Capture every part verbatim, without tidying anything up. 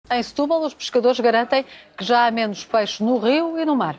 Em Setúbal, os pescadores garantem que já há menos peixe no rio e no mar.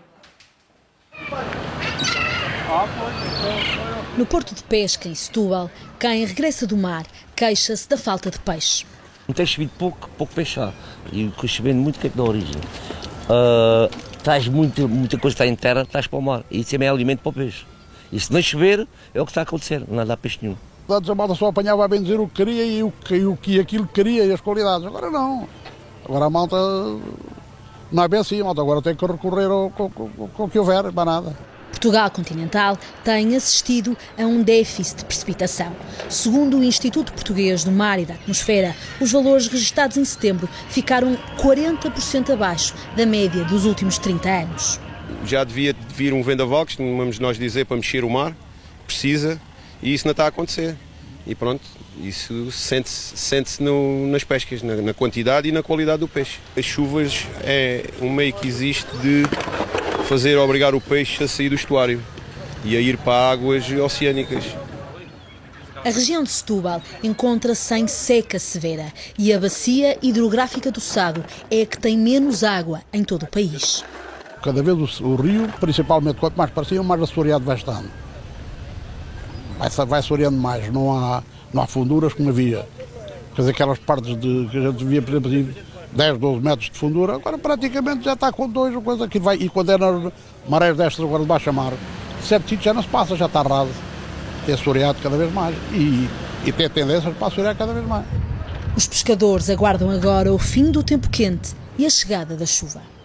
No Porto de Pesca, em Setúbal, quem regressa do mar queixa-se da falta de peixe. Não tem chovido pouco, pouco peixe há. E chovendo muito, o que é que dá origem? Uh, traz muita, muita coisa que está em terra, traz para o mar. E isso também é alimento para o peixe. E se não chover, é o que está a acontecer, não dá peixe nenhum. Antes a malta só apanhava a bem dizer o que queria e o que, o que aquilo queria e as qualidades. Agora não. Agora a malta não é bem assim, a malta agora tem que recorrer ao, ao, ao, ao que houver, para nada. Portugal continental tem assistido a um déficit de precipitação. Segundo o Instituto Português do Mar e da Atmosfera, os valores registados em setembro ficaram quarenta por cento abaixo da média dos últimos trinta anos. Já devia vir um vendaval, que vamos nós dizer, para mexer o mar, precisa, e isso não está a acontecer. E pronto, isso sente-se sente-se nas pescas, na, na quantidade e na qualidade do peixe. As chuvas é um meio que existe de fazer obrigar o peixe a sair do estuário e a ir para águas oceânicas. A região de Setúbal encontra-se em seca severa e a bacia hidrográfica do Sado é a que tem menos água em todo o país. Cada vez o, o rio, principalmente, quanto mais para cima, mais assoreado vai estando. Vai, vai assoreando mais, não há, não há funduras como havia. Quer dizer, aquelas partes de, que a gente via, por exemplo, dez, doze metros de fundura, agora praticamente já está com dois, coisa que vai. E quando é nas marés destas, agora de baixa mar, certo sítio já não se passa, já está raro. Tem assoreado cada vez mais e, e tem tendências para assorear cada vez mais. Os pescadores aguardam agora o fim do tempo quente e a chegada da chuva.